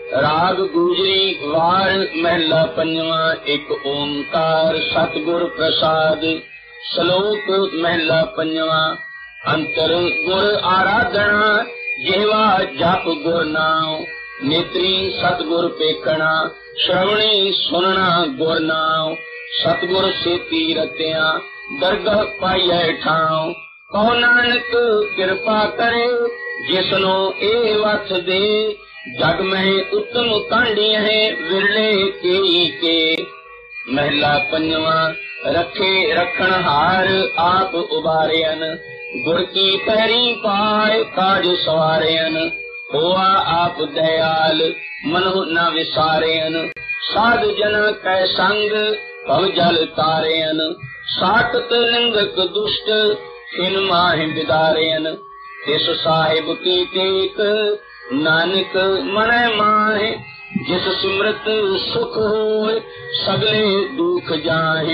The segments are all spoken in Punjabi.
राग गुजरी वार महला पंजवा। एक ओंकार सतगुर प्रसाद। श्लोक महला पंजवा। अंतर गुर आराधना जेवा जप गुर नाम। नेत्री सतगुर पेखना श्रवणी सुनना गुर नाम। सतगुर सेती रतिया दरगह पाइए ठाव। कहो नानक कृपा करे जिसनो ए वथ दे। जग में उत्तम कांडी है विरले के। महला पंजवा। रखे रखन हार आप उबारियन। गुर की पैरी पाए काज सवारियन। होआ आप दयाल मनो न विसारियन। साध जन कै संग भव जल तारियन। साटत लिंगक दुष्ट खिन माहि बिदारियन। इस साहिब की टेक नानक मन माहे। जिस सिमरत सुख होए सगले दुख जाहे।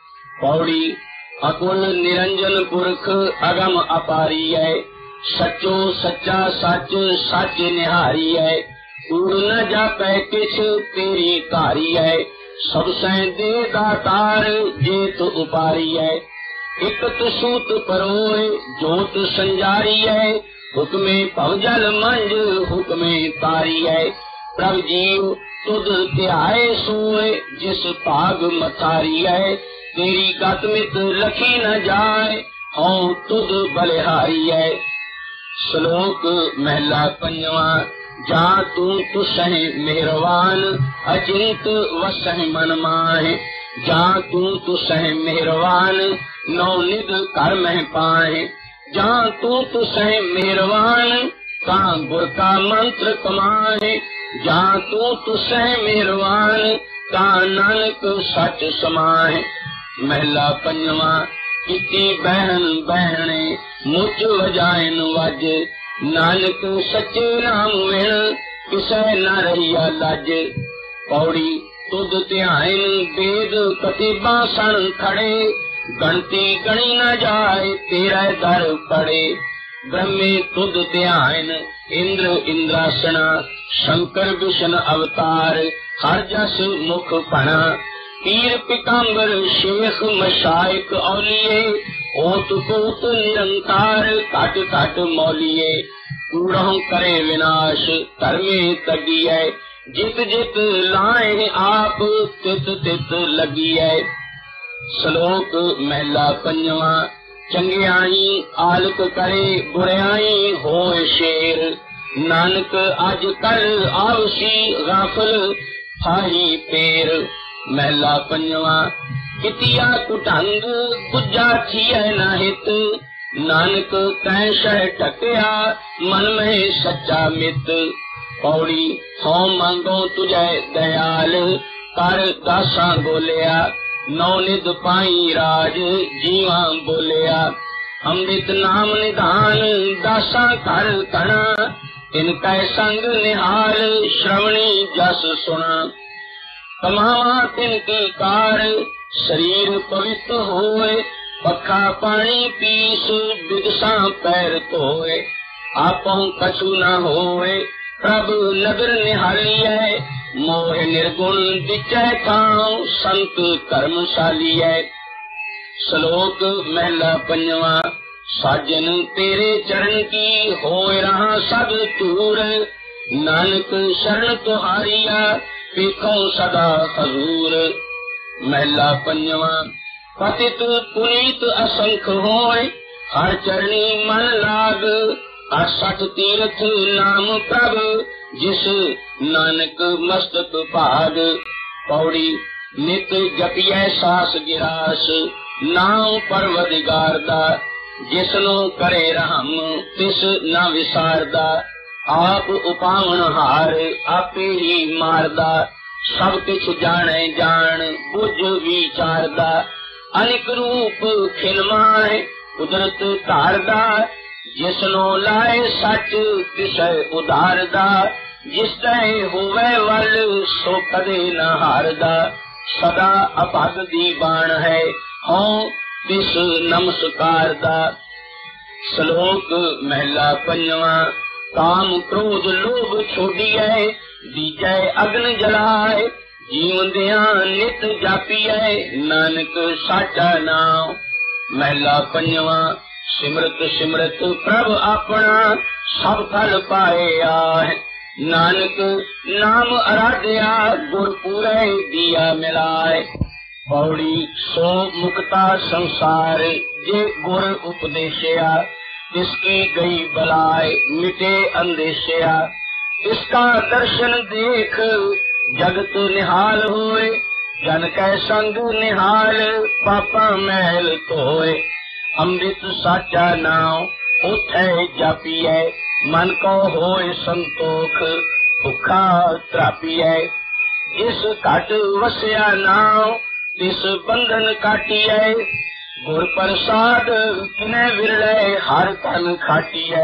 पौड़ी अकुल निरंजन पुरख अगम अपारी है। सचो सच्चा सच सच निहारी है। उड़ न जापै किछ तेरी कारी है। सब सै दे दातार जेत उपारी है। इकत सूत परोए जोत संजारी है। हुक्मे भवजल मंज हुक्मे तारी है। प्रभ जीव तुद ध्याए सोए जिस भाग मथारी है। तेरी गत मित लखी न जाए हूँ तुद बलिहारी है। श्लोक महला पंजवा। जा तू तुसह मेहरवान अचिंत वसह मन माहे। जा तू तुसह मेहरवान नौ निध कर मह पाए। जा तू तुसह मेहरवान का गुर का मंत्र कमाए। जा तू तुसह मेहरवान का नानक सच समाए। महला पंजवा। किती बहन बहने मुझ वजायन वज। नानक सच्चे नाम विण किसै न रहिया लज। पौड़ी तुद ध्यान वेद कतिबा सन खड़े। गणती गणी न जाए तेरा दर पड़े। ब्रह्मे तुद ध्यान इंद्र इंद्रासना। शंकर विष्णु अवतार हर जस मुख पना। पीर पिताम्बर शेख मशाइक औलिए। ओत पोत निरंकार कट कट मौलिए। कूड़ों करे विनाश धर्मे तगिए। जित जित लाए आप तित तित लगिए। श्लोक महला पंजवा। चंगियाई आलक करे बुराई होए शेर। नानक आज कल आवसी गाफल फाही पेर। महला पंजवा। कितिया कुटंग गुज्जा थिए न हित। नानक कै शह टकया मन में सच्चा मित। पौड़ी हौ मांगो तुझे दयाल कर दासा बोलिया। नौ निध पाई राज जीवा बोलिया। अमृत नाम निधान दासा कर कणा। इनकै संग निहाल श्रवणी जस सुना। कमावा तिनकी कार शरीर पवित्र होए। पखा पानी पीस बिदसा पैर धोए। आपो कछु न होए प्रभु नगर निहालिए। मोह निर्गुण दिचै थाव संत कर्मशाली है। श्लोक महला पंजवा। साजन तेरे चरण की होए रहा सब दूर। नानक शरण तुहारिया देखो सदा हजूर। महला पंजवा। पतित पुनीत असंख होए हर चरणी मन लाग। 68 तीर्थ नाम प्रभ जिस नानक मस्तक भाग। पौड़ी नित जपिए सास गिरास नाम परवदिगारदा। जिसनो करे रहम तिस न विसारदा। आप उपावन हार आपे ही मारदा। सब किछ जाने जान बुझ विचारदा। अनेक रूप खिलमाए कुदरत धारदा। जिसनो लाए सच तिसै उधारदा। जिस तै होवे वल सो कदे न हारदा। सदा अभग दी बाण है हों तिस नमस्कार दा। श्लोक महला पंजवा। काम क्रोध लोभ छोड़िए, दीजै अग्न जलाए, जीवंदिया नित जापिए, नानक साचा नाम। महला पंजवा। सिमरत सिमरत प्रभ अपना, सब फल पाया है, नानक नाम आराध्या, गुर पूरे दिया मिलाए। पौड़ी सो मुक्ता संसार, जे गुर उपदेशया, इसकी गई बलाए, मिटे अंदेशया। इसका दर्शन देख जगत निहाल होए, जन कै संग निहाल, पापा मैल धोए। अमृत साचा नाम उठे जापिए, मन को होए संतोख, भुखा त्रापिए। जिस घट वसया नाम, तिस बंधन काटिए, गुर प्रसाद किने विरले, हर तन खाटिए।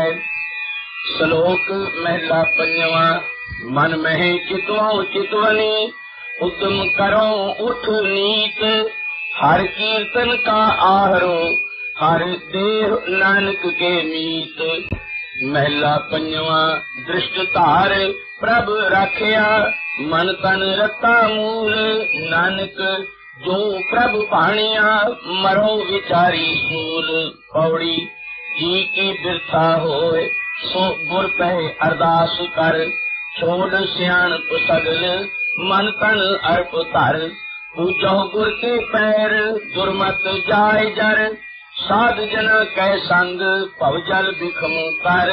श्लोक महला पंजवा। मन में चितवो चितवनी, उद्यम करो उठ नीत, हर कीर्तन का आहरो, हर देह नानक के मीत। महला पंजवा। दृष्ट धार प्रभ राखिया, मन तन रता मूल, नानक जो प्रभ पानिया, मरो विचारी सूल। पौड़ी जी की बिरथा होए, सो गुर पे अरदास कर, छोड़ सियाणप सगल, मन तन अर्प धर। पूजो गुर के पैर, दुर्मत जाय जर, साध जना कै संग, भवजल बिखम कर।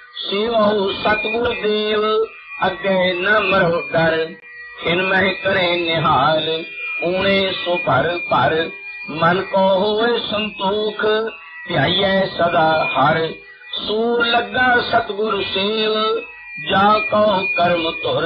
सेवो सतगुर देव, अगे न मरो डर, खिन मह करे निहाल, ऊणे सो भर भर। मन को होए संतोख, ध्याइए सदा हर। सूर लगा सतगुर सेव, जा को कर्म तुर।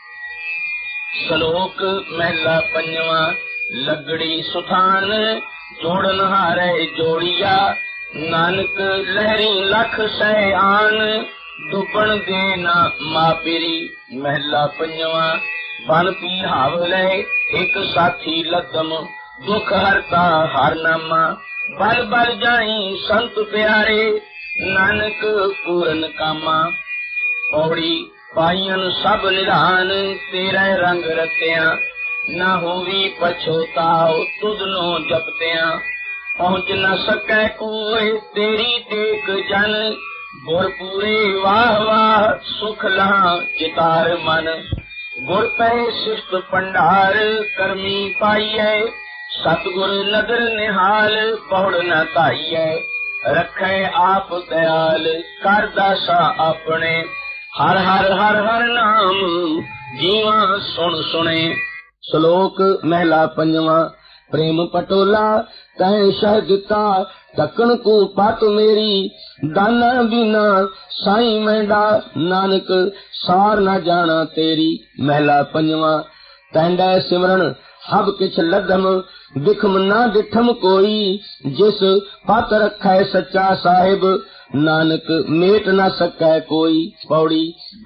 श्लोक महला पंजवा। लगड़ी सुथान, जोड़न हारे जोड़िया, नानक लहरी लख सै आन, डुबन देना मापिरी। महला पंजवा। बन पी हावले, एक साथी लदम, दुख हरता हर नामा। बल बल जाई संत प्यारे, नानक पूरन कामा। पौड़ी पायन सब निधान, तेरे रंग रत्या, न होवी पछोताओ, तुदनो जपत्या। पहुँच न सकै कोई, तेरी टेक जन, गुर पूरे वाह वाह, सुख लहा चितार मन। गुर पे शिष्ट पंडार, कर्मी पाइये, सतगुर नदर निहाल, पौड़ न ताइये। रखे आप दयाल, कर दासा अपने, हर हर हर हर नाम, जीवा सुन सुने। श्लोक महला पंजवा। प्रेम पटोला तै शह दिता, ढकन को पत मेरी, दाना बिना साई मैंडा, नानक सार न जाना तेरी। महला पंजवा। तैंडै सिमरन हब किछ लदम, दिखम ना दिठम कोई, जिस पत रखै सच्चा साहिब, नानक मेट न सकै कोई। पौड़ी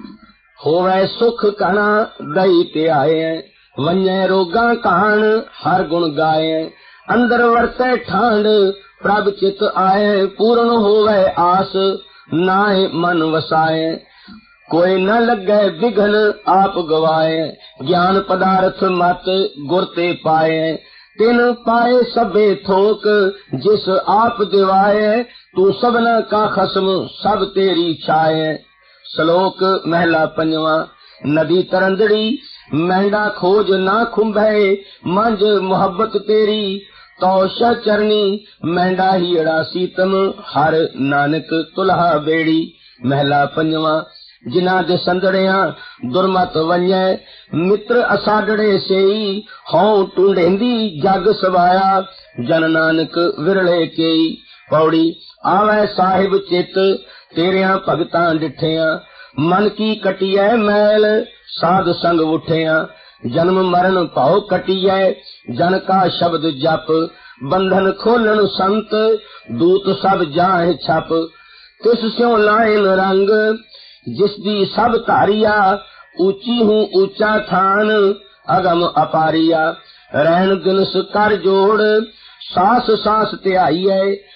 होवै सुख कणा, दई ते आए, वन्य रोगा कान, हर गुण गाए। अंदर वरतै ठांड, प्रभ चित आए, पूर्ण होवे आस, नाय मन वसाए। कोई न लगे विघन, आप गवाए, ज्ञान पदार्थ मत गुर ते पाए। तिन पाए सबे थोक, जिस आप दिवाए, तू सबना का खसम, सब तेरी छाए। श्लोक महला पंजवा। नदी तरंदड़ी, मैंडा खोज ना खुंभे, मंज मोहब्बत तेरी, तो चरनी, मैंडा हीड़ा सीतम, हर नानक तुलहा बेड़ी। महला पंजवा। जिना दे संदड़िया दुर्मत वन्य, मित्र असाडड़े सेई, हों टूंडेंदी जग सवाया, जन नानक विरले केई। पौड़ी आवे साहिब चित, तेरिया भगतां डिठिया, मन की कटिए मैल, साध संग उठिया। जन्म मरण भाव कटिए, जन का शब्द जप, बंधन खोलन संत, दूत सब जाए छप। तिस स्यों लाइन रंग, जिसदी सब धारिया, ऊंची हूँ ऊंचा थान, अगम अपारिया। रहन दिनस कर जोड़, सास सास त्याइए,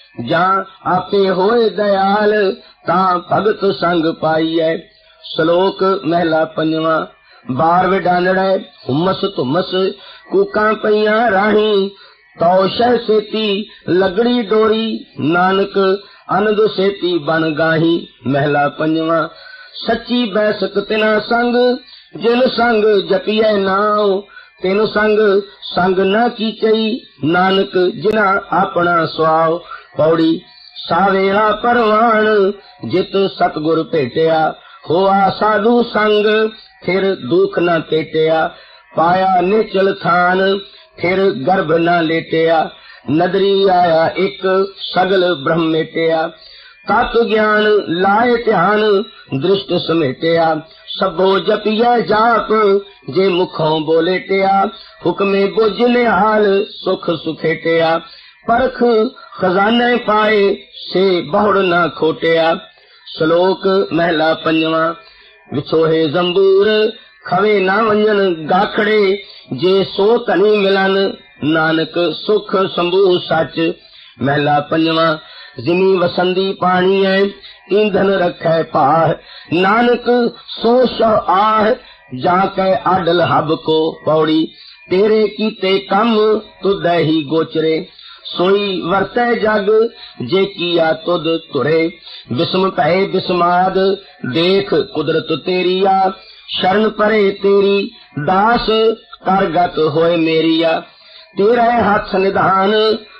ਜਾਂ ਆਪੇ ਹੋਏ ਦਇਆਲ ਤਾਂ ਭਗਤ ਸੰਗ ਪਾਈਐ। ਸ਼ਲੋਕ ਮਹਿਲਾ ਪੰਜਵਾਂ। ਬਾਰ ਵਿਡਾਨੜੈ ਹੁਮਸ ਧੁਮਸ ਕੂਕਾਂ ਪਈਆਂ ਰਾਹੀਂ, ਤਉ ਸ਼ਹਿ ਸੇਤੀ ਲਗੜੀ ਡੋਰੀ, ਨਾਨਕ ਅਨੰਦ ਸੇਤੀ ਬਨ ਗਾਹੀ। ਮਹਿਲਾ ਪੰਜਵਾਂ। ਸੱਚੀ ਬੈਸਕ ਤਿਨਾ ਸੰਗ, ਜਿਨ ਸੰਗ ਜਪੀਐ ਨਾਉ, ਤਿਨ ਸੰਗ ਸੰਗ ਨਾ ਕੀਚਈ, ਨਾਨਕ ਜਿਨਾ ਆਪਣਾ ਸੁਆਉ। ਪੌੜੀ। ਸਾਵੇਲਾ ਪਰਵਾਨ ਜਿਤ ਸਤਿਗੁਰ ਭੇਟਿਆ, ਹੋਆ ਸਾਧੂ ਸੰਗ ਫਿਰ ਦੁਖ ਨਾ ਟੇਟਿਆ, ਪਾਇਆ ਨਿਚਲ ਥਾਨ ਫਿਰ ਗਰਭ ਨਾ ਲੇਟਿਆ, ਨਦਰੀ ਆਇਆ ਇੱਕ ਸਗਲ ਬ੍ਰਹਮ ਮੇਟਿਆ, ਤਤ ਗਿਆਨ ਲਾਏ ਧਿਆਨ ਦ੍ਰਿਸ਼ਟ ਸਮੇਟਿਆ, ਸਭੋ ਜਪੀਐ ਜਾਪ ਜੇ ਮੁਖੋਂ ਬੋਲੇਟਿਆ, ਹੁਕਮੇ ਬੁਝ ਨਿਹਾਲ ਸੁਖ ਸੁਖੇਟਿਆ, ਪਰਖ ਖਜ਼ਾਨੇ ਪਾਏ ਸੇ ਬਹੁੜ ਨਾ ਖੋਟਿਆ। ਸ਼ਲੋਕ ਮਹਿਲਾ ਪੰਜਵਾਂ। ਵਿਛੋਹੇ ਜ਼ੰਬੂਰ ਖਵੇ ਨਾ ਵੰਜਨ ਗਾਖੜੇ, ਜੇ ਸੋ ਧਨੀ ਮਿਲਨ ਨਾਨਕ ਸੁਖ ਸੰਭੂ ਸੱਚ। ਮਹਿਲਾ ਪੰਜਵਾਂ। ਜਿਮੀ ਵਸੰਦੀ ਪਾਣੀ ਹੈ ਈਂਧਨ ਰੱਖੈ ਭਾਰ, ਨਾਨਕ ਸੋ ਸਹ ਆਹ ਜਾ ਕੇ ਆਡਲ ਹਬ ਕੋ। ਪੌੜੀ। ਤੇਰੇ ਕੀਤੇ ਕੰਮ ਤੁਧੈ ਹੀ ਗੋਚਰੇ, ਸੋਈ ਵਰਤੈ ਜਗ ਜੇ ਕੀਆ ਤੁਧ ਧੁਰੇ। ਬਿਸਮ ਭੈ ਬਿਸਮਾਦ ਦੇਖ ਕੁਦਰਤ ਤੇਰੀਆ, ਸ਼ਰਨ ਪਰੇ ਤੇਰੀ ਦਾਸ ਕਰਗਤ ਹੋਏ ਮੇਰੀਆ। ਤੇਰੇ ਹੱਥ ਨਿਧਾਨ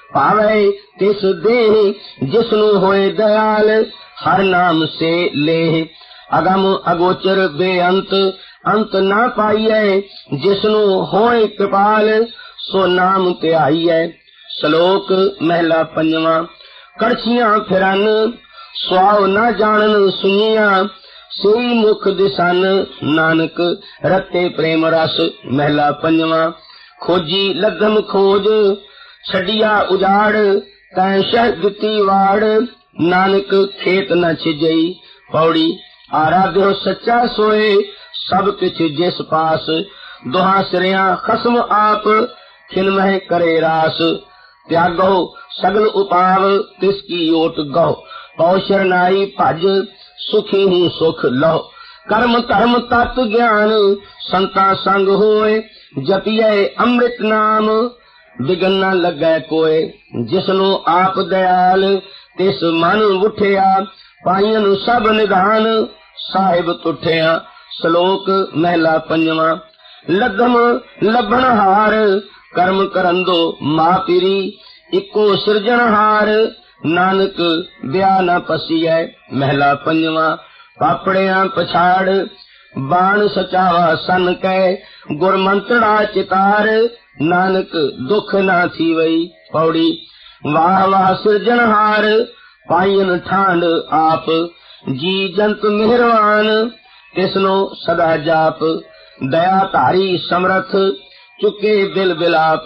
ਭਾਵੇ ਤਿਸ ਦੇਹ, ਜਿਸਨੂੰ ਹੋਏ ਦਇਆਲ ਹਰ ਨਾਮ ਸੇ ਲੇਹ। ਅਗਮ ਅਗੋਚਰ ਬੇਅੰਤ ਅੰਤ ਨਾ ਪਾਈਐ, ਜਿਸਨੂੰ ਹੋਏ ਕਿਰਪਾਲ ਸੋ ਨਾਮ ਧਿਆਈਐ। ਸ਼ਲੋਕ ਮਹਿਲਾ ਪੰਜਵਾਂ। ਕੜਛੀਆਂ ਫਿਰਨ ਸੁਆਉ ਨਾ ਜਾਣਨ ਸੁਣੀਆਂ, ਸੋਈ ਮੁਖ ਦਿਸਨ ਨਾਨਕ ਰਤੇ ਪ੍ਰੇਮ ਰਸ। ਮਹਿਲਾ ਪੰਜਵਾਂ। ਖੋਜੀ ਲਗਮ ਖੋਜ ਛੱਡਿਆ ਉਜਾੜ, ਤੈਂ ਸ਼ਹਿ ਦਿੱਤੀ ਵਾੜ, ਨਾਨਕ ਖੇਤ ਨ ਛਿਜਈ। ਪੌੜੀ। ਆਰਾਧਿਓ ਸੱਚਾ ਸੋਏ ਸਭ ਕਿਛ ਜਿਸ ਪਾਸ, ਦੁਹਾਂ ਸਿਰਿਆਂ ਖਸਮ ਆਪ ਖਿਨ ਮਹਿ ਕਰੇ ਰਾਸ। ਤਿਆਗੋ ਸਗਲ ਉਪਾਵ ਤਿਸ ਕੀ ਓਟ ਗਹੁ, ਪਉ ਸ਼ਰਨਾਈ ਭਜ ਸੁਖੀ ਹੀ ਸੁਖ ਲਹੁ। ਕਰਮ ਧਰਮ ਤਤ ਗਿਆਨ ਸੰਤਾਂ ਸੰਗ ਹੋਏ, ਜਪੀਐ ਅੰਮ੍ਰਿਤ ਨਾਮ ਬਿਗਨ ਨ ਲੱਗੈ ਕੋਏ। ਜਿਸਨੂੰ ਆਪ ਦਇਆਲ ਤਿਸ ਮਨ ਉਠਿਆ, ਪਾਈਨ ਸਭ ਨਿਧਾਨ ਸਾਹਿਬ ਤੁਠਿਆ। ਸ਼ਲੋਕ ਮਹਿਲਾ ਪੰਜਵਾਂ। ਲਗਮ ਲੱਭਣ ਹਾਰ ਕਰਮ ਕਰੰਦੋ ਮਾਂ ਪੀਰੀ, ਇੱਕੋ ਸਿਰਜਣਹਾਰ ਨਾਨਕ ਵਿਆਹ ਨਾ ਪਸੀਐ। ਮਹਿਲਾ ਪੰਜਵਾਂ। ਪਾਪੜਿਆਂ ਪਛਾੜ ਬਾਣ ਸਚਾਵਾ ਸਨ ਕੈ, ਗੁਰ ਮੰਤੜਾ ਚਿਤਾਰ, ਨਾਨਕ ਦੁਖ ਨਾ ਥੀਵਈ। ਪੌੜੀ। ਵਾਹ ਵਾਹ ਸਿਰਜਣਹਾਰ ਪਾਈਨ ਠਾਂਡ ਆਪ, ਜੀ ਜੰਤ ਮਿਹਰਵਾਨ ਤਿਸਨੂੰ ਸਦਾ ਜਾਪ। ਦਇਆ ਧਾਰੀ ਸਮਰਥ ਚੁੱਕੇ ਬਿਲ ਬਿਲਾਪ,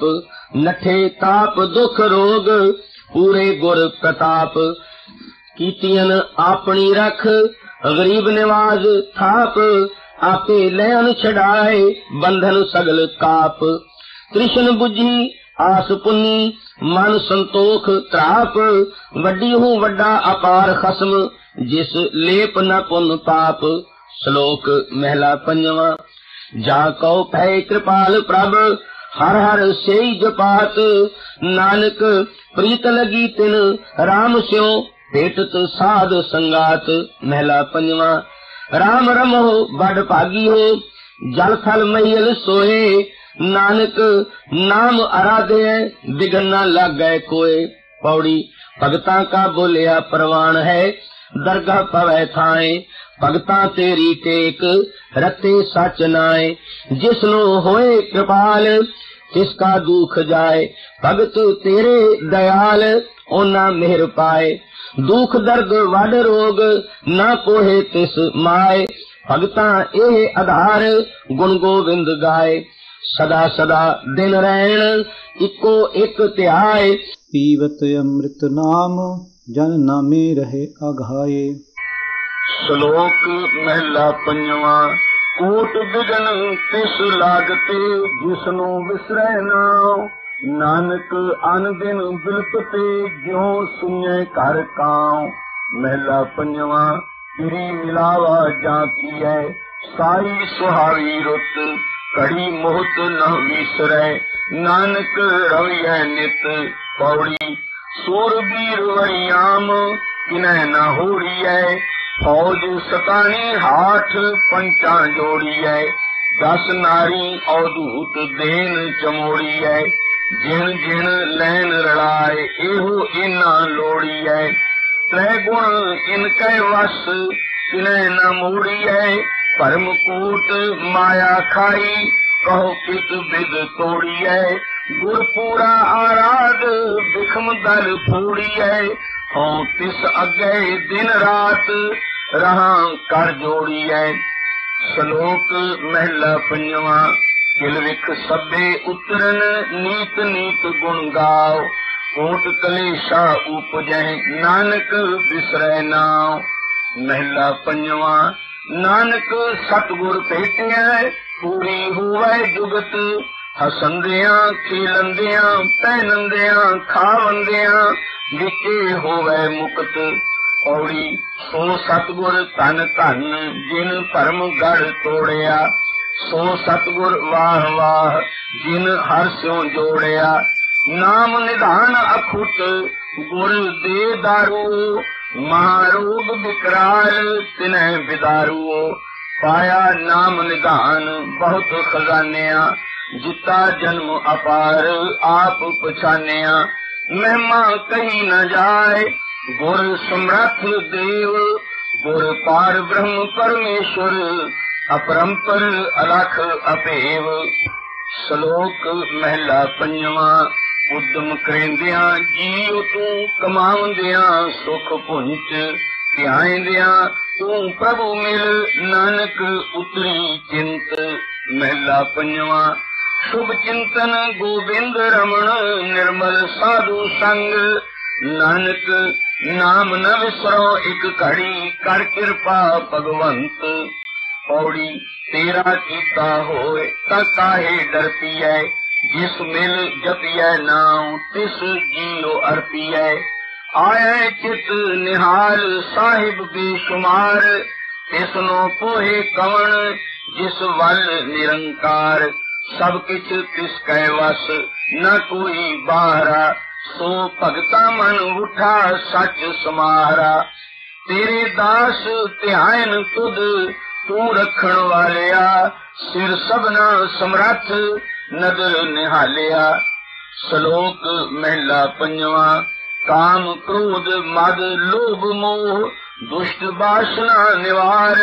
ਨਠੇ ਤਾਪ ਦੁਖ ਰੋਗ ਪੂਰੇ ਗੁਰ ਪ੍ਰਤਾਪ। ਕੀਤੀਆਂ ਆਪਣੀ ਰਖ ਗਰੀਬ ਨਿਵਾਜ ਥਾਪ, ਆਪੇ ਲੈਣ ਛਡਾਏ ਬੰਧਨ ਸਗਲ ਕਾਪ। ਤ੍ਰਿਸ਼ਨ ਬੁਝੀ ਆਸ ਪੁੰਨੀ ਮਨ ਸੰਤੋਖ ਤਰਾਪ, ਵੱਡੀ ਹੂੰ ਵੱਡਾ ਅਪਾਰ ਖਸਮ ਜਿਸ ਲੇਪ ਨ ਪੁੰਨ ਪਾਪ। ਸ਼ਲੋਕ ਮਹਿਲਾ ਪੰਜਵਾਂ। ਜਾ ਕਉ ਭੈ ਕਿਰਪਾਲ ਪ੍ਰਭ ਹਰ ਹਰ ਸੇਈ ਜਪਾਤ, ਨਾਨਕ ਪ੍ਰੀਤ ਲਗੀ ਤਿਨ ਰਾਮ ਸਿਉ ਭੇਟਤ ਸਾਧ ਸੰਗਾਤ। ਮਹਿਲਾ ਪੰਜਵਾਂ। ਰਾਮ ਰਮੋ ਬੜ ਭਾਗੀ ਹੋ ਜਲ ਥਲ ਮਹੀਲ ਸੋਏ, ਨਾਨਕ ਨਾਮ ਅਰਾਧਿਐ ਬਿਗਨ ਨ ਲਾਗੈ ਕੋਏ। ਪੌੜੀ। ਭਗਤਾਂ ਕਾ ਬੋਲਿਆ ਪ੍ਰਵਾਨ ਹੈ ਦਰਗਾਹ ਪਵੈ ਥਾਏ, ਭਗਤਾਂ ਤੇਰੀ ਟੇਕ ਰਤੇ ਸੱਚ ਨਾਏ। ਜਿਸਨੂੰ ਹੋਏ ਕਿਰਪਾਲ ਤਿਸ ਕਾ ਦੁਖ ਜਾਏ, ਭਗਤ ਤੇਰੇ ਦਇਆਲ ਉਹਨਾਂ ਮਿਹਰ ਪਾਏ। ਦੁਖ ਦਰਦ ਵੱਡ ਰੋਗ ਨਾ ਕੋਹੇ ਤਿਸ ਮਾਏ, ਭਗਤਾਂ ਇਹ ਆਧਾਰ ਗੁਣ ਗੋਬਿੰਦ ਗਾਏ। ਸਦਾ ਸਦਾ ਦਿਨ ਰਹਿਣ ਇੱਕੋ ਇੱਕ ਧਿਆਏ, ਪੀਵਤ ਅੰਮ੍ਰਿਤ ਨਾਮ ਜਨ ਨਾਮੇ ਰਹੇ ਅਘਾਏ। ਸ਼ਲੋਕ ਮਹਿਲਾ ਪੰਜਵਾਂ। ਕੋਟ ਬਿਗਨ ਤਿਸ ਲਾਗਤੇ ਜਿਸਨੂੰ ਵਿਸਰੈ ਨਾਉ, ਨਾਨਕ ਅਨ ਦਿਨ ਬਿਲਪਤੇ ਜਿਉ ਸੁਣੈ ਘਰ ਕਾਉ। ਮਹਿਲਾ ਪੰਜਵਾਂ। ਤੇਰੀ ਮਿਲਾਵਾ ਜਾਂ ਥੀਐ ਸਾਈ ਸੁਹਾਵੀ ਰੁੱਤ, ਘੜੀ ਮੋਹਤ ਨ ਵਿਸਰੈ ਨਾਨਕ ਰਵਿਐ ਨਿਤ। ਪੌੜੀ। ਸੂਰਬੀਰ ਵਰਿਆਮ ਕਿਨੈ ਨ ਹੋੜੀਐ, ਫੌਜ ਸਤਾਣੀ ਹਾਠ ਪੰਚਾਂ ਜੋੜੀਐ। 10 ਨਾਰੀ ਅਵਧੂਤ ਦੇਨ ਚਮੋੜੀਐ, ਜਿਣ ਜਿਣ ਲੈਨ ਰਲਾਏ ਇਹੋ ਇਨਾ ਲੋੜੀਐ। 3 ਗੁਣ ਇਨ ਕੈ ਵਸ ਕਿਨੈ ਨ ਮੋੜੀਐ, ਭਰਮ ਕੂਟ ਮਾਇਆ ਖਾਈ ਕਹੋ ਕਿਤ ਬਿਦ ਤੋੜੀਐ। ਗੁਰ ਪੂਰਾ ਆਰਾਧ ਬਿਖਮ ਦਲ ਫੋੜੀਐ, ਹਉ ਤਿਸ ਅੱਗੇ ਦਿਨ ਰਾਤ ਰਹਾਂ ਕਰ ਜੋੜੀਐ। ਸ਼ਲੋਕ ਮਹਿਲਾ ਪੰਜਵਾਂ। ਕਿਲ ਵਿਖ ਸਭੇ ਉਤਰਨ ਨੀਤ ਨੀਤ ਗੁਣ ਗਾਓ, ਕੋਟ ਕਲੇਸ਼ਾ ਉਪਜੈ ਨਾਨਕ ਬਿਸਰੈ ਨਾਉ। ਮਹਿਲਾ ਪੰਜਵਾਂ। ਨਾਨਕ ਸਤਿਗੁਰ ਭੇਟਿਐ ਪੂਰੀ ਹੋਵੈ ਜੁਗਤ, ਹਸੰਦਿਆਂ ਖੇਲੰਦਿਆਂ ਪਹਿਨੰਦਿਆਂ ਖਾਵੰਦਿਆਂ ਵਿਚੇ ਹੋਵੈ ਮੁਕਤ। ਪੌੜੀ। ਸੋ ਸਤਿਗੁਰ ਧਨ ਧਨ ਜਿਨ ਭਰਮ ਗੜ ਤੋੜਿਆ, ਸੋ ਸਤਿਗੁਰ ਵਾਹ ਵਾਹ ਜਿਨ ਹਰ ਸਿਉ ਜੋੜਿਆ। ਨਾਮ ਨਿਧਾਨ ਅਖੁੱਟ ਗੁਰ ਦੇ ਦਾਰੂ, ਮਹਾਰੋਗ ਵਿਕਰਾਲ ਤਿਨੈ ਬਿਦਾਰੂ। ਪਾਇਆ ਨਾਮ ਨਿਧਾਨ ਬਹੁਤ ਖਜ਼ਾਨਿਆਂ, ਜਿਤਾ ਜਨਮ ਅਪਾਰ ਆਪ ਪਛਾਨਿਆ। ਮਹਿਮਾ ਕਹੀ ਨ ਜਾਏ ਗੁਰ ਸਮਰੱਥ ਦੇਵ, ਗੁਰ ਪਾਰ ਬ੍ਰਹਮ ਪਰਮੇਸ਼ਵਰ ਅਪਰੰਪਰ ਅਲਖ ਅਭੇਵ। ਸ਼ਲੋਕ ਮਹਿਲਾ ਪੰਜਵਾਂ। ਉਦਮ ਕਰੇਂਦਿਆਂ ਜੀਉ ਤੂੰ ਕਮਾਉਂਦਿਆਂ, ਸੁਖ ਪੁੰਚ ਧਿਆਇਂਦਿਆਂ ਤੂੰ ਪ੍ਰਭੂ ਮਿਲ ਨਾਨਕ ਉਤਰੀ ਚਿੰਤ। ਮਹਿਲਾ ਪੰਜਵਾਂ। ਸ਼ੁਭ ਚਿੰਤਨ ਗੋਬਿੰਦ ਰਮਣ ਨਿਰਮਲ ਸਾਧੂ ਸੰਗ, ਨਾਨਕ ਨਾਮ ਨ ਵਿਸਰੋ ਇੱਕ ਘੜੀ ਕਰ ਕਿਰਪਾ ਭਗਵੰਤ। ਪੌੜੀ। ਤੇਰਾ ਕੀਤਾ ਹੋਏ ਤਾਂ ਕਾਹੇ ਡਰ ਪੀਐ, ਜਿਸ ਮਿਲ ਜਪੀਐ ਨਾਉ ਤਿਸ ਜੀਉ ਅਰਪੀਐ। ਆਇਐ ਚਿਤ ਨਿਹਾਲ ਸਾਹਿਬ ਬੇਸ਼ੁਮਾਰ, ਤਿਸਨੋ ਪੋਹੇ ਕਵਣ ਜਿਸ ਵੱਲ ਨਿਰੰਕਾਰ। ਸਭ ਕਿਛ ਤਿਸ ਕੈ ਵਸ ਨ ਕੋਈ ਬਾਹਰਾ, ਸੋ ਭਗਤਾ ਮਨ ਉਠਾ ਸੱਚ ਸਮਾਰਾ। ਤੇਰੇ ਦਾਸ ਧਿਆਨ ਤੁਧ ਤੂੰ ਰੱਖਣ ਵਾਲਿਆ, ਸਿਰ ਸਭਨਾ ਸਮਰੱਥ ਨਦਰ ਨਿਹਾਲਿਆ। ਸ਼ਲੋਕ ਮਹਿਲਾ ਪੰਜਵਾਂ। ਕਾਮ ਕ੍ਰੋਧ ਮਦ ਲੋਭ ਮੋਹ ਦੁਸ਼ਟ ਬਾਸ਼ਨਾ ਨਿਵਾਰ,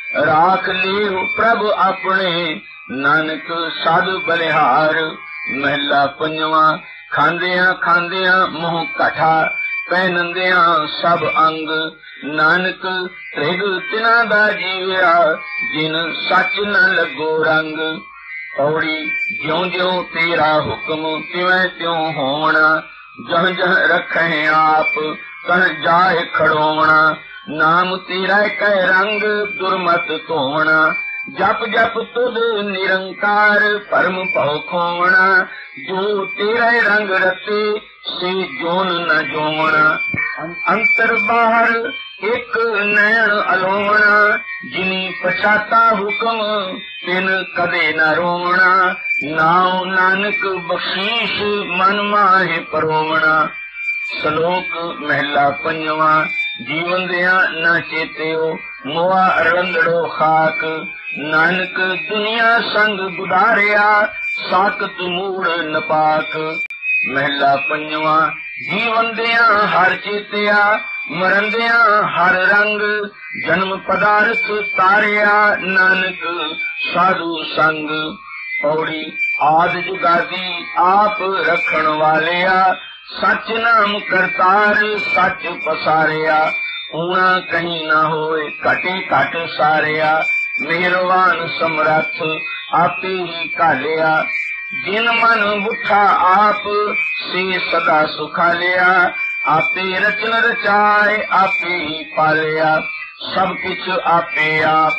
ਰਾਖ ਲੇਹੁ ਪ੍ਰਭ ਆਪਣੇ ਨਾਨਕ ਸਦ ਬਲਿਹਾਰ। ਮਹਿਲਾ ਪੰਜਵਾਂ। ਖਾਂਦਿਆਂ ਖਾਂਦਿਆਂ ਮੋਹ ਘਟਾ, ਪਹਿਨੰਦਿਆਂ ਸਭ ਅੰਗ, ਨਾਨਕ ਤ੍ਰਿਗ ਤਿਨਾਂ ਦਾ ਜੀਵਿਆ, ਜਿਨ ਸੱਚ ਨ ਲੱਗੋ ਰੰਗ। ਪੌੜੀ। ਜਿਉ ਜਿਉ ਤੇਰਾ ਹੁਕਮ ਤਿਵੇਂ ਤਿਉ ਹੋਵਣਾ, ਜਹ ਜਹ ਰੱਖੈ ਆਪ ਤਹ ਜਾਏ ਖੜੋਵਣਾ। ਨਾਮ ਤੇਰਾ ਕੈ ਰੰਗ ਦੁਰਮਤ ਧੋਵਣਾ, ਜਪ ਜਪ ਤੁਧ ਨਿਰੰਕਾਰ ਭਰਮ ਭਉ ਖੋਵਣਾ। ਜੋ ਤੇਰੇ ਰੰਗ ਰਤੇ ਸੇ ਜੋਨ ਨ ਜੋਵਣਾ, ਅੰਤਰ ਬਾਹਰ ਇੱਕ ਨੈਣ ਅਲੋਵਣਾ। ਜਿਨੀ ਪਛਾਤਾ ਹੁਕਮ ਤਿਨ ਕਦੇ ਨ ਰੋਵਣਾ, ਨਾਉ ਨਾਨਕ ਬਖਸ਼ੀਸ਼ ਮਨ ਮਾਹੇ ਪਰੋਵਣਾ। ਸ਼ਲੋਕ ਮਹਿਲਾ ਪੰਜਵਾਂ। ਜੀਵਨ ਦਿਆਂ ਨ ਚੇਤਿਓ ਮੋਆ ਰੰਗੜੋ ਖਾਕ, ਨਾਨਕ ਦੁਨੀਆ ਸੰਗ ਗੁਦਾਰਿਆ ਸਾਕਤ ਮੂੜ ਨਪਾਕ। ਮਹਿਲਾ ਪੰਜਵਾਂ। ਜੀਵਨ ਦਿਆਂ ਹਰ ਚੇਤਿਆ ਮਰੰਦਿਆਂ ਹਰ ਰੰਗ, ਜਨਮ ਪਦਾਰਥ ਤਾਰਿਆ ਨਾਨਕ ਸਾਧੂ ਸੰਗ। ਪੌੜੀ। ਆਦ ਜੁਗਾਦੀ ਆਪ ਰੱਖਣ ਵਾਲਿਆ, ਸੱਚ ਨਾਮ ਕਰਤਾਰ ਸੱਚ ਪਸਾਰਿਆ। ਊਣਾ ਕਹੀਂ ਨਾ ਹੋਏ ਘਟੇ ਘਟ ਸਾਰਿਆ, ਮਿਹਰਵਾਨ ਸਮਰੱਥ ਆਪੇ ਹੀ ਘਾਲਿਆ। ਜਿਨ ਮਨ ਮੁਠਾ ਆਪ ਸੇ ਸਦਾ ਸੁਖਾਲਿਆ, ਆਪੇ ਰਚਨ ਰਚਾਏ ਆਪੇ ਹੀ ਪਾਲਿਆ। ਸਭ ਕਿਛ ਆਪੇ ਆਪ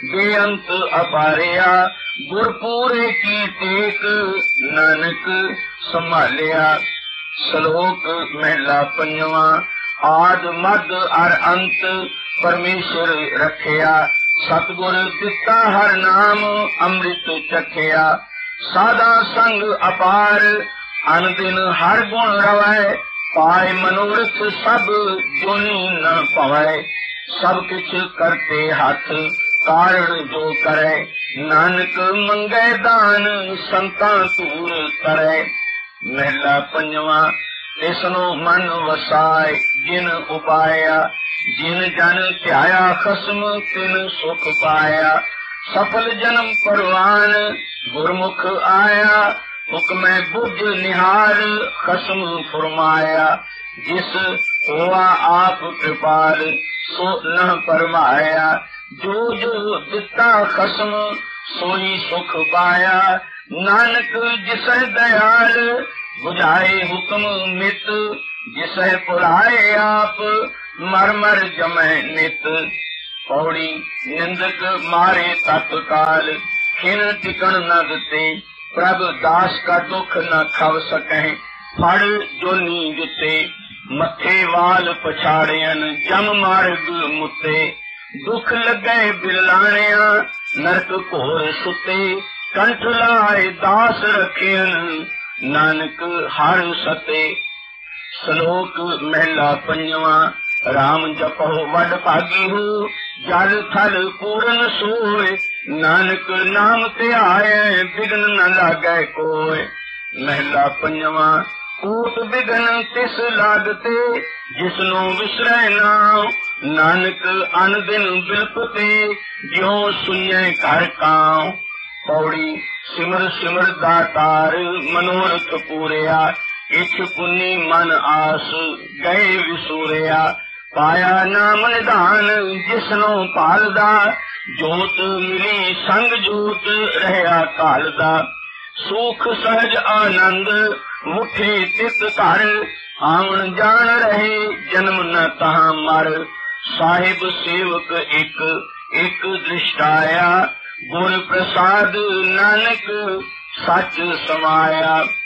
ਬੇਅੰਤ ਅਪਾਰਿਆ, ਗੁਰ ਪੂਰੇ ਕੀ ਟੇਕ ਨਾਨਕ ਸੰਭਾਲਿਆ। ਸ਼ਲੋਕ ਮਹਿਲਾ ਪੰਜਵਾਂ। ਆਦ ਮਦ ਅਰ ਅੰਤ ਪਰਮੇਸ਼ਰ ਰੱਖਿਆ। ਸਤਿਗੁਰ ਦਿੱਤਾ ਹਰ ਨਾਮ ਅੰਮ੍ਰਿਤ ਚਖਿਆ। ਸਾਧਾ ਸੰਗ ਅਪਾਰ ਅਨ ਦਿਨ ਹਰ ਗੁਣ ਰਵੈ। ਪਾਏ ਮਨੋਰਥ ਸਭ ਜੋਨੀ ਨ ਪਵੈ। ਸਭ ਕਿਛ ਕਰਤੇ ਹੱਥ ਕਾਰਣ ਜੋ ਕਰੈ। ਨਾਨਕ ਮੰਗੈ ਦਾਨ ਸੰਤਾਂ ਧੂਰ ਤਰੈ। ਮਹਿਲਾ ਪੰਜਵਾਂ। ਤਿਸਨੂੰ ਮਨ ਵਸਾਏ ਜਿਨ ਉਪਾਇਆ। ਜਿਨ ਜਨ ਧਿਆਇਆ ਖਸਮ ਤਿਨ ਸੁਖ ਪਾਇਆ। ਸਫਲ ਜਨਮ ਪਰਵਾਨ ਗੁਰਮੁਖ ਆਇਆ। ਹੁਕਮੈ ਬੁੱਝ ਨਿਹਾਰ ਖਸਮ ਫਰਮਾਇਆ। ਜਿਸ ਹੋਆ ਆਪ ਕਿਰਪਾਲ ਸੋ ਨ ਪਰਮਾਇਆ। ਜੋ ਜੋ ਦਿੱਤਾ ਖਸਮ ਸੋਈ ਸੁਖ ਪਾਇਆ। ਨਾਨਕ ਜਿਸੈ ਦਇਆਲ ਬੁਝਾਏ ਹੁਕਮ ਮਿਤ। ਜਿਸੈ ਭੁਲਾਏ ਆਪ ਮਰ ਮਰ ਜਮੈ ਨਿਤ। ਪੌੜੀ। ਨਿੰਦਕ ਮਾਰੇ ਤਤਕਾਲ ਖਿਨ ਟਿਕਣ ਨ ਦਿੱਤੇ। ਪ੍ਰਭ ਦਾਸ ਕਾ ਦੁਖ ਨ ਖਵ ਸਕੈ ਫੜ ਜੋਨੀ ਜੁੱਤੇ। ਮੱਥੇ ਵਾਲ ਪਛਾੜਿਆਨ ਜਮ ਮਾਰਗ ਮੁੱਤੇ। ਦੁਖ ਲੱਗੈ ਬਿਲਾਣਿਆ ਨਰਕ ਘੋਰ ਸੁਤੇ। ਕੰਠ ਲਾਏ ਦਾਸ ਰਖਿਆਨ ਨਾਨਕ ਹਰ ਸਤੇ। ਸ਼ਲੋਕ ਮਹਿਲਾ ਪੰਜਵਾਂ। ਰਾਮ ਜਪੋ ਵਡ ਭਾਗੀ ਹੋ ਜਲ ਥਲ ਪੂਰਨ ਸੋਏ। ਨਾਨਕ ਨਾਮ ਧਿਆਏ ਬਿਗਨ ਨ ਲਾਗੈ ਕੋਇ। ਮਹਿਲਾ ਪੰਜਵਾਂ। ਕੂਟ ਬਿਗਨ ਤਿਸ ਲਾਗਤੇ ਜਿਸਨੂੰ ਵਿਸਰੈ ਨਾਮ। ਨਾਨਕ ਅਨ ਦਿਨ ਬਿਲਪਤੇ ਜਿਉ ਸੁਣੈ ਘਰ ਕਾਉ। ਪੌੜੀ। ਸਿਮਰ ਸਿਮਰ ਦਾਤਾਰ ਮਨੋਰਥ ਪੂਰਿਆ। ਇਛ ਪੁੰਨੀ ਮਨ ਆਸ ਗਏ ਵਿਸੂਰਿਆ। ਪਾਇਆ ਨਾਮ ਨਿਧਾਨ ਜਿਸਨੂੰ ਭਾਲਦਾ। ਜੋਤ ਮਿਲੀ ਸੰਗ ਜੋਤ ਰਹਿਆ ਕਾਲਦਾ। ਸੁਖ ਸਹਜ ਆਨੰਦ ਮੁਠੇ ਤਿਤ ਘਰ। ਆਵਣ ਜਾਣ ਰਹੇ ਜਨਮ ਨ ਤਹਾਂ ਮਰ। ਸਾਹਿਬ ਸੇਵਕ ਇੱਕ ਇੱਕ ਦ੍ਰਿਸ਼ਟਾਇਆ। ਗੁਰ ਪ੍ਰਸਾਦ ਨਾਨਕ ਸੱਚ ਸਮਾਇਆ।